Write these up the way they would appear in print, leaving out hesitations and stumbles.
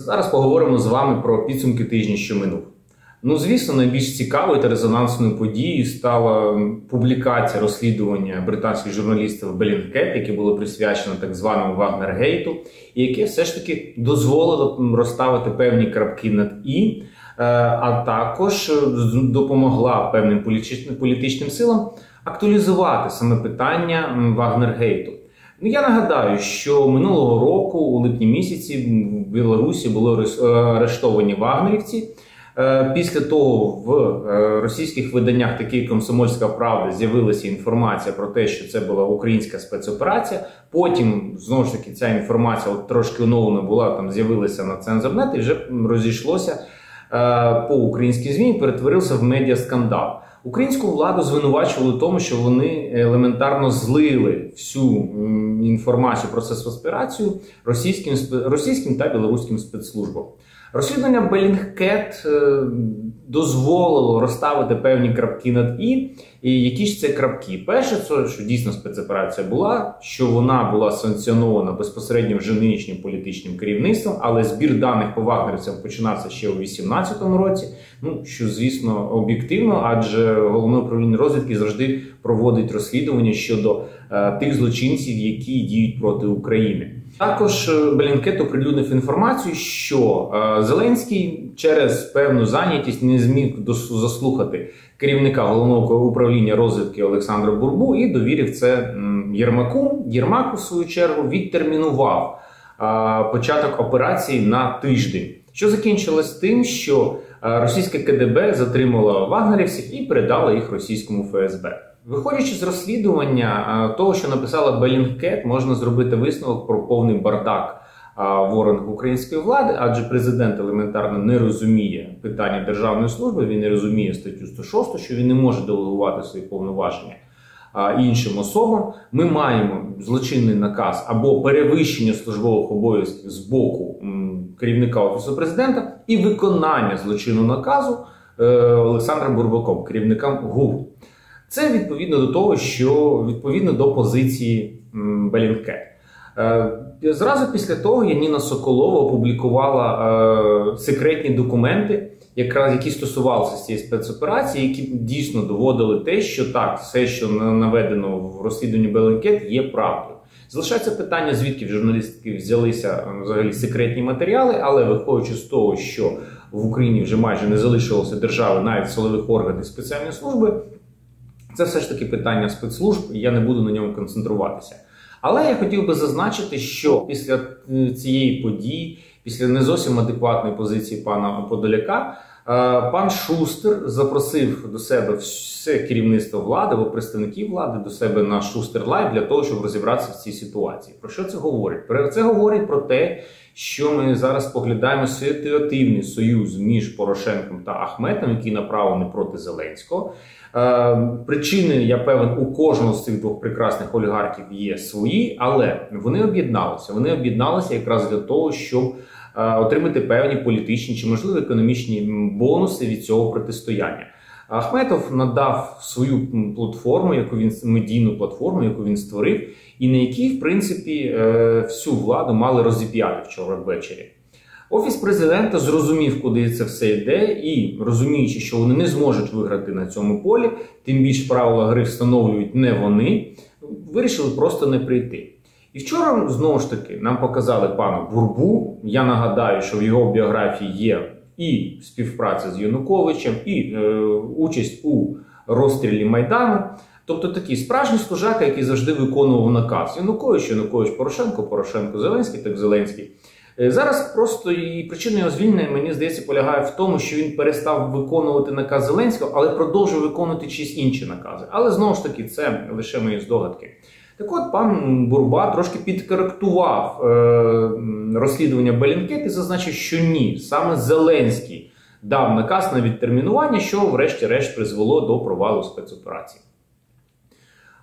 Зараз поговоримо з вами про підсумки тижня, що минув. Ну, звісно, найбільш цікавою та резонансною подією стала публікація розслідування британських журналістів Bellingcat, яке було присвячено так званому Вагнергейту, і яке все ж таки дозволило розставити певні крапки над «і», а також допомогла певним політичним силам актуалізувати саме питання Вагнергейту. Ну, я нагадаю, що минулого року, у липні місяці, в Білорусі були арештовані вагнерівці. Після того в російських виданнях, такі як «Комсомольська правда», з'явилася інформація про те, що це була українська спецоперація. Потім, знову ж таки, ця інформація трошки оновлена була, там з'явилася на Цензорнет і вже розійшлося по українській ЗМІ, перетворився в медіаскандал. Українську владу звинувачували в тому, що вони елементарно злили всю інформацію про цю спецоперацію російським та білоруським спецслужбам. Розслідування Bellingcat дозволило розставити певні крапки над «і». І які ж це крапки? Перше, це, що дійсно спецоперація була, що вона була санкціонована безпосередньо вже нинішнім політичним керівництвом, але збір даних по вагнерівцям починався ще у 2018 році, ну, що, звісно, об'єктивно, адже Головне управління розвідки завжди проводить розслідування щодо тих злочинців, які діють проти України. Також Bellingcat оприлюднив інформацію, що Зеленський через певну зайнятість не зміг заслухати керівника Головного управління розвідки Олександра Бурбу і довірив це Єрмаку. Єрмак, у свою чергу, відтермінував початок операції на тиждень, що закінчилось тим, що російське КДБ затримало вагнерівців і передало їх російському ФСБ. Виходячи з розслідування того, що написала Bellingcat, можна зробити висновок про повний бардак в органах української влади, адже президент елементарно не розуміє питання державної служби, він не розуміє статтю 106, що він не може делегувати свої повноваження іншим особам. Ми маємо злочинний наказ або перевищення службових обов'язків з боку керівника Офісу президента і виконання злочинного наказу Олександром Бурбаком, керівником ГУР. Це відповідно до того, що відповідно до позиції Bellingcat. Зразу після того Яніна Соколова опублікувала секретні документи, які стосувалися цієї спецоперації, які дійсно доводили те, що так, все, що наведено в розслідуванні Bellingcat, є правдою. Залишається питання, звідки в журналістики взялися взагалі секретні матеріали, але виходячи з того, що в Україні вже майже не залишилося держави, навіть силових органів спеціальної служби, це все ж таки питання спецслужб, і я не буду на ньому концентруватися. Але я хотів би зазначити, що після цієї події, після не зовсім адекватної позиції пана Подоляка, пан Шустер запросив до себе все керівництво влади або представників влади до себе на Шустер Лайв для того, щоб розібратися в цій ситуації. Про що це говорить? Це говорить про те, що ми зараз поглядаємо ситуативний союз між Порошенком та Ахметом, який направлений проти Зеленського. Причини, я певен, у кожного з цих двох прекрасних олігархів є свої, але вони об'єдналися. Вони об'єдналися якраз для того, щоб отримати певні політичні чи, можливо, економічні бонуси від цього протистояння. Ахметов надав свою платформу, медійну платформу, яку він створив, і на якій, в принципі, всю владу мали розіп'яти вчора ввечері. Офіс президента зрозумів, куди це все йде, і, розуміючи, що вони не зможуть виграти на цьому полі, тим більше правила гри встановлюють не вони, вирішили просто не прийти. І вчора, знову ж таки, нам показали пана Бурбу. Я нагадаю, що в його біографії є і співпраця з Януковичем, і участь у розстрілі Майдану. Тобто такий справжній служака, який завжди виконував наказ. Янукович Порошенко, Порошенко Зеленський, так Зеленський. Зараз просто і причина його звільнення, мені здається, полягає в тому, що він перестав виконувати наказ Зеленського, але продовжує виконувати чиїсь інші накази. Але знову ж таки, це лише мої здогадки. Так от, пан Бурба трошки підкоректував розслідування Bellingcat і зазначив, що ні, саме Зеленський дав наказ на відтермінування, що врешті-решт призвело до провалу спецоперації.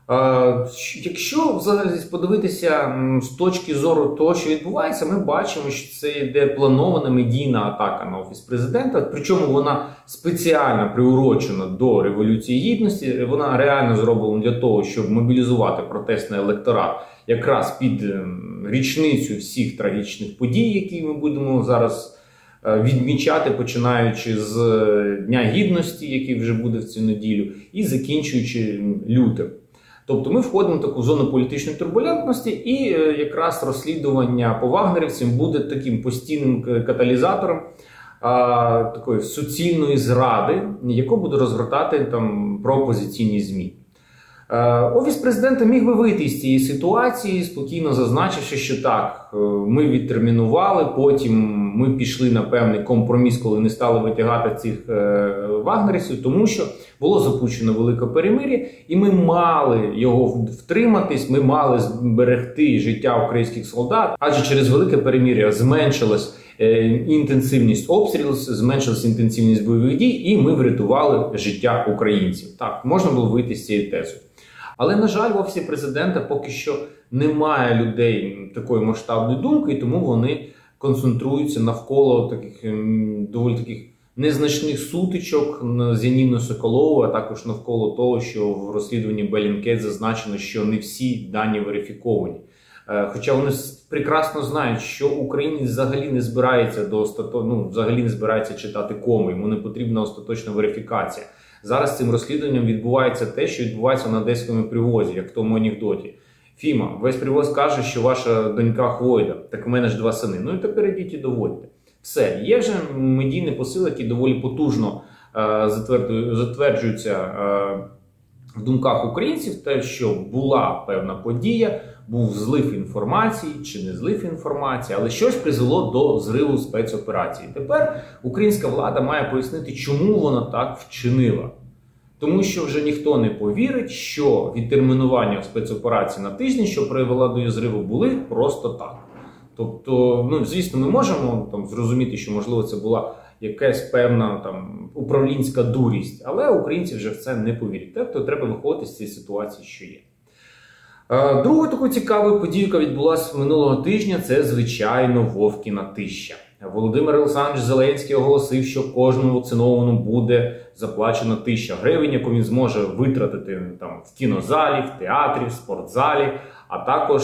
Якщо взагалі подивитися з точки зору того, що відбувається, ми бачимо, що це йде планована медійна атака на Офіс Президента, причому вона спеціально приурочена до Революції Гідності, вона реально зроблена для того, щоб мобілізувати протестний електорат якраз під річницю всіх трагічних подій, які ми будемо зараз відмічати, починаючи з Дня Гідності, який вже буде в цю неділю, і закінчуючи лютим. Тобто ми входимо в таку зону політичної турбулентності, і якраз розслідування по вагнерівцям буде таким постійним каталізатором такої суцільної зради, яку буде розгортати там проопозиційні ЗМІ. Офіс Президента міг би вийти з цієї ситуації, спокійно зазначивши, що так, ми відтермінували, потім ми пішли на певний компроміс, коли не стали витягати цих вагнерівців, тому що було запущено велике перемир'я, і ми мали його втриматись, ми мали зберегти життя українських солдат, адже через велике перемир'я зменшилась інтенсивність обстрілів, зменшилась інтенсивність бойових дій, і ми врятували життя українців. Так, можна було вийти з цією тезою. Але, на жаль, в Офісі Президента поки що немає людей такої масштабної думки, і тому вони концентруються навколо таких доволі таких незначних сутичок з Яніною Соколовою, а також навколо того, що в розслідуванні Bellingcat зазначено, що не всі дані верифіковані. Хоча вони прекрасно знають, що українець взагалі не збирається взагалі не збирається читати коми, йому не потрібна остаточна верифікація. Зараз цим розслідуванням відбувається те, що відбувається на одеському привозі, як в тому анекдоті. Фіма, весь привоз каже, що ваша донька хвойда, так у мене ж 2 сини. Ну і тепер ідіть і доводьте. Все, є вже медійні посили, які доволі потужно затверджуються в думках українців, те, що була певна подія, був злив інформації чи не злив інформації, але щось призвело до зриву спецоперації. Тепер українська влада має пояснити, чому вона так вчинила. Тому що вже ніхто не повірить, що відтермінування спецоперації на тиждень, що привела до її зриву, були просто так. Тобто, звісно, ми можемо зрозуміти, що, можливо, це була якась певна управлінська дурість, але українці вже в це не повірять. Тобто треба виходити з цієї ситуації, що є. Другою такою цікавою подією, яка відбулася минулого тижня, це, звичайно, Вовкіна тища. Володимир Олександрович Зеленський оголосив, що кожному вакцинованому буде заплачено 1000 гривень, яку він зможе витратити в кінозалі, в театрі, в спортзалі, а також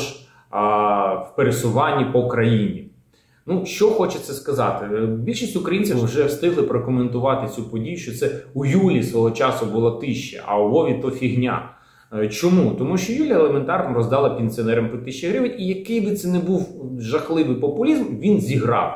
в пересуванні по країні. Що хочеться сказати? Більшість українців вже встигли прокоментувати цю подію, що це у Юлі свого часу була 1000, а у Вові то фігня. Чому? Тому що Юлія елементарно роздала пенсіонерам по 1000 гривень, і який би це не був жахливий популізм, він зіграв.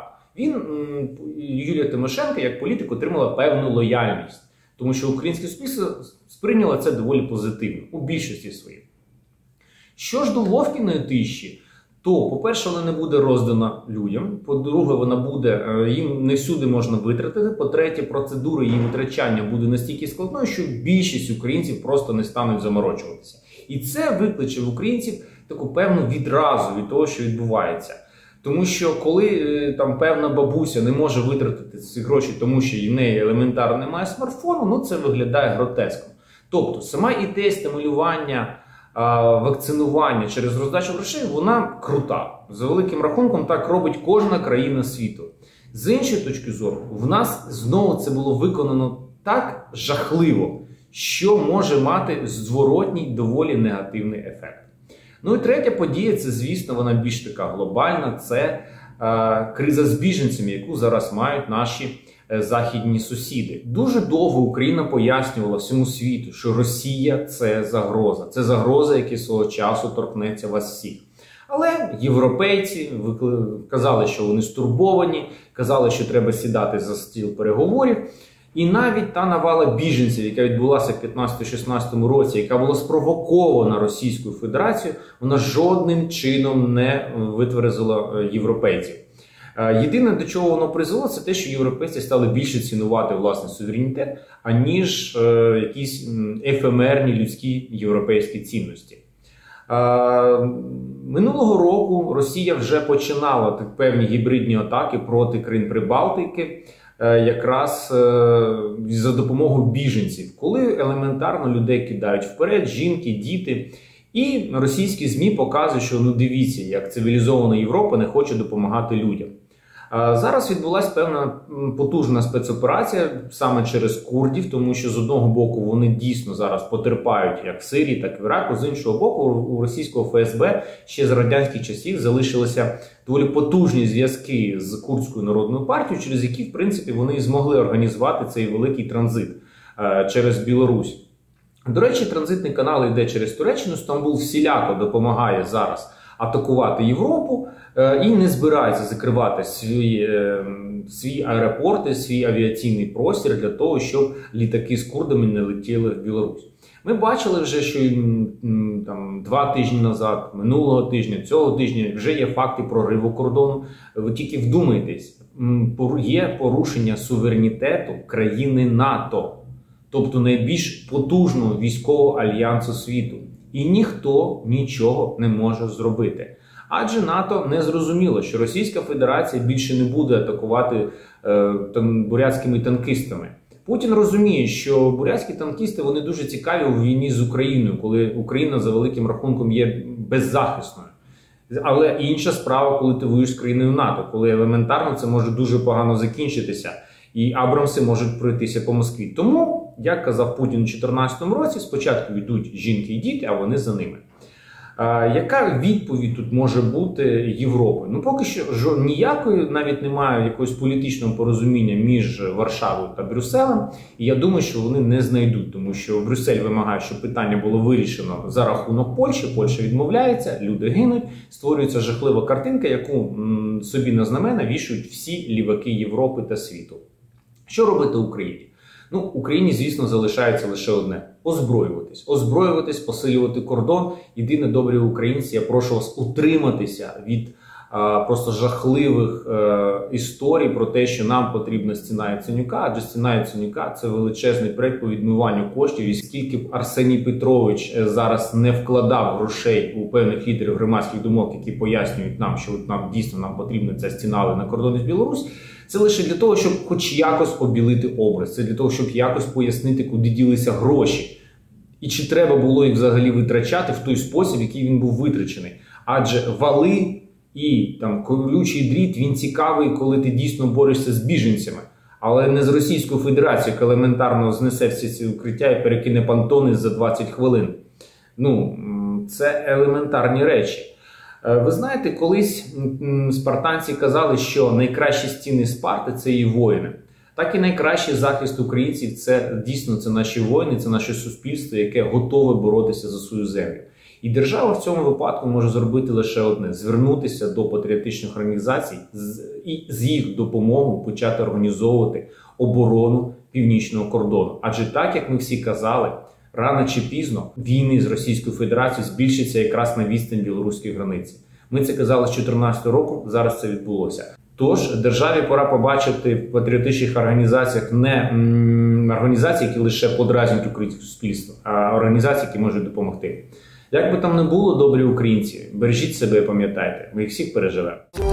Юлія Тимошенко, як політик, отримала певну лояльність. Тому що українське суспільство сприйняло це доволі позитивно, у більшості своїй. Що ж до Вовкіної тищі, то, по-перше, вона не буде роздана людям, по-друге, вона буде, їм не всюди можна витратити, по-третє, процедура її витрачання буде настільки складною, що більшість українців просто не стануть заморочуватися. І це викличе в українців таку певну відразу від того, що відбувається. Тому що коли певна бабуся не може витратити ці гроші, тому що в неї елементарно немає смартфону, це виглядає гротеском. Тобто, сама ідея стимулювання вакцинування через роздачу грошей, вона крута. За великим рахунком так робить кожна країна світу. З іншої точки зору, в нас знову це було виконано так жахливо, що може мати зворотній доволі негативний ефект. І третя подія, це, звісно, вона більш така глобальна, це криза з біженцями, яку зараз мають наші західні сусіди. Дуже довго Україна пояснювала всьому світу, що Росія – це загроза. Це загроза, яка свого часу торкнеться вас всіх. Але європейці казали, що вони стурбовані, казали, що треба сідати за стіл переговорів. І навіть та навала біженців, яка відбулася в 15-16 році, яка була спровокована Російською Федерацією, вона жодним чином не витверезила європейців. Єдине, до чого воно призвело, це те, що європейці стали більше цінувати власний суверенітет, аніж якісь ефемерні людські європейські цінності. Минулого року Росія вже починала певні гібридні атаки проти країн Прибалтики. якраз за допомогою біженців, коли елементарно людей кидають вперед, жінки, діти. І російські ЗМІ показують, що ну дивіться, як цивілізована Європа не хоче допомагати людям. Зараз відбулася певна потужна спецоперація саме через курдів, тому що з одного боку вони дійсно зараз потерпають як в Сирії, так і в Іраку, з іншого боку у російського ФСБ ще з радянських часів залишилися доволі потужні зв'язки з Курдською народною партією, через які, в принципі, вони і змогли організувати цей великий транзит через Білорусь. До речі, транзитний канал йде через Туреччину, Стамбул всіляко допомагає зараз атакувати Європу і не збирається закривати свої аеропорти, свій авіаційний простір для того, щоб літаки з курдами не летіли в Білорусь. Ми бачили вже, що там 2 тижні назад, минулого тижня, цього тижня вже є факти прориву кордону. Ви тільки вдумайтесь, є порушення суверенітету країни НАТО, тобто найбільш потужного військового альянсу світу. І ніхто нічого не може зробити. Адже НАТО не зрозуміло, що Російська Федерація більше не буде атакувати бурятськими танкістами. Путін розуміє, що бурятські танкісти вони дуже цікаві у війні з Україною, коли Україна за великим рахунком є беззахисною. Але інша справа, коли ти воюєш з країною НАТО, коли елементарно це може дуже погано закінчитися. І Абрамси можуть пройтися по Москві. Тому, як казав Путін у 2014 році, спочатку йдуть жінки і діти, а вони за ними. Яка відповідь тут може бути Європи? Ну, поки що ніякої, навіть немає якогось політичного порозуміння між Варшавою та Брюсселем. І я думаю, що вони не знайдуть, тому що Брюссель вимагає, щоб питання було вирішено за рахунок Польщі. Польща відмовляється, люди гинуть, створюється жахлива картинка, яку собі на знамена вішають всі ліваки Європи та світу. Що робити Україні? Ну, Україні, звісно, залишається лише одне – озброюватись. Озброюватись, посилювати кордон. Єдине, добрі українці, я прошу вас утриматися від просто жахливих історій про те, що нам потрібна стіна Яценюка, адже стіна Яценюка – це величезний проект по відмиванню коштів. І скільки б Арсеній Петрович зараз не вкладав грошей у певних лідерів громадських думок, які пояснюють нам, що нам дійсно потрібна ця стіна, але на кордоні з Білорусь, це лише для того, щоб хоч якось обілити образ. Це для того, щоб якось пояснити, куди ділися гроші. І чи треба було їх взагалі витрачати в той спосіб, який він був витрачений. Адже вали і там колючий дріт, він цікавий, коли ти дійсно борешся з біженцями. Але не з Російською Федерацією, яка елементарно знесе всі ці укриття і перекине понтони за 20 хвилин. Ну, це елементарні речі. Ви знаєте, колись спартанці казали, що найкращі стіни Спарти – це її воїни. Так і найкращий захист українців – це дійсно це наші воїни, це наше суспільство, яке готове боротися за свою землю. І держава в цьому випадку може зробити лише одне – звернутися до патріотичних організацій і з їх допомогою почати організовувати оборону північного кордону. Адже так, як ми всі казали, рано чи пізно війни з Російською Федерацією збільшаться якраз на відстань білоруської границі. Ми це казали з 2014 року, зараз це відбулося. Тож державі пора побачити в патріотичних організаціях не організації, які лише подразнюють українське суспільство, а організації, які можуть допомогти. Як би там не було, добрі українці, бережіть себе і пам'ятайте, ми їх всіх переживемо.